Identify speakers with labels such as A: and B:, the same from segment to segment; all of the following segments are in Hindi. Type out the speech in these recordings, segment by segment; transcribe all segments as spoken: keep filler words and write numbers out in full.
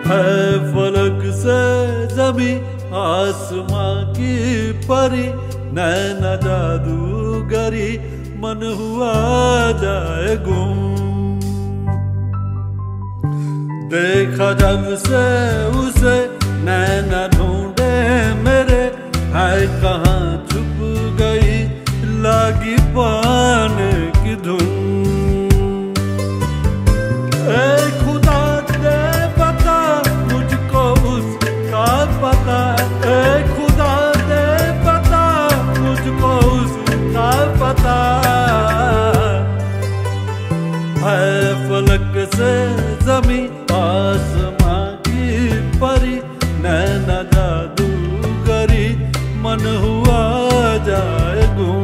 A: है फलक से जमी आसमां की परी, नैना जादूगरी मन हुआ जाए गुम। देखा जब से उसे नैना ढूंढे मेरे, है कहाँ छुप गई लागी पाने की धुन। ए खुदा दे पता मुझको उसका पता, ए खुदा दे पता मुझको उसका पता। है फलक से जमी आसमां की परी, नैना जादूगरी मन हुआ जाए गुम।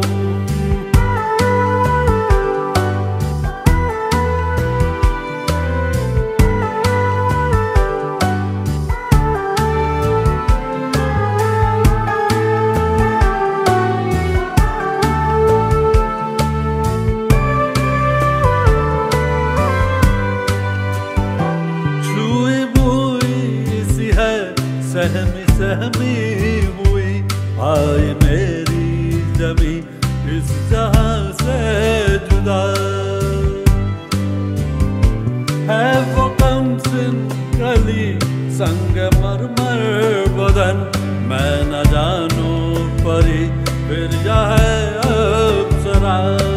A: सहमी सहमी हुई आए मेरी जमी इस जहां से जुदा। है वो कमसिन कली संगमरमर बदन, मैं न जानू परी फिर या है अप्सरा।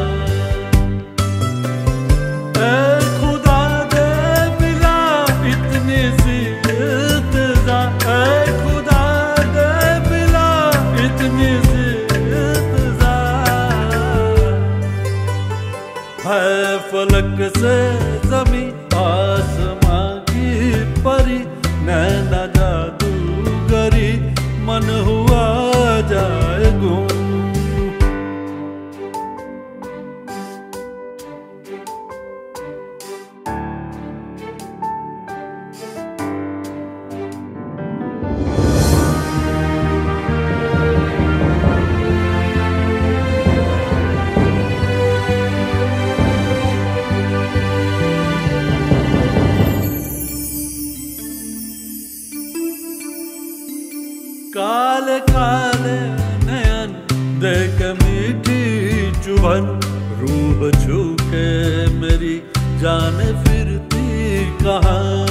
A: है फलक से जमी आसमां की परी, नैना जादूगरी मन हुआ जाए गुम। काले काले नयन देख मीठी चुभन, रूह छू के मेरी जान फिरती कहाँ।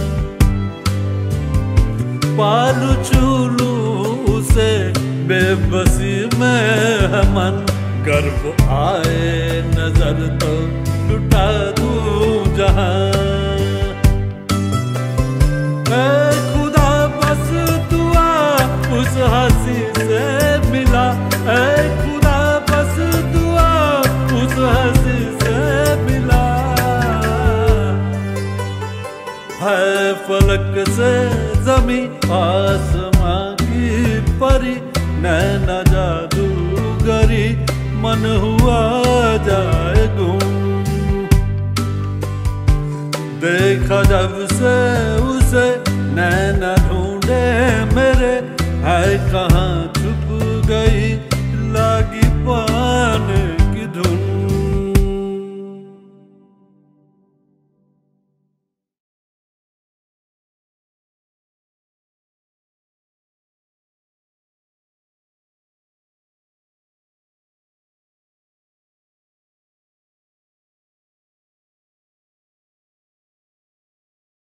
A: पालू चूलू उसे बेबसी में है मन, गर्व आए नजर तो लुटा दूं जहाँ। उस हंसी से मिला, ऐ खुदा बस दुआ उस हंसी से मिला। है फलक से जमी आसमां की परी, नैना जादूगरी मन हुआ जाए गुम। देखा जब से उसे नैना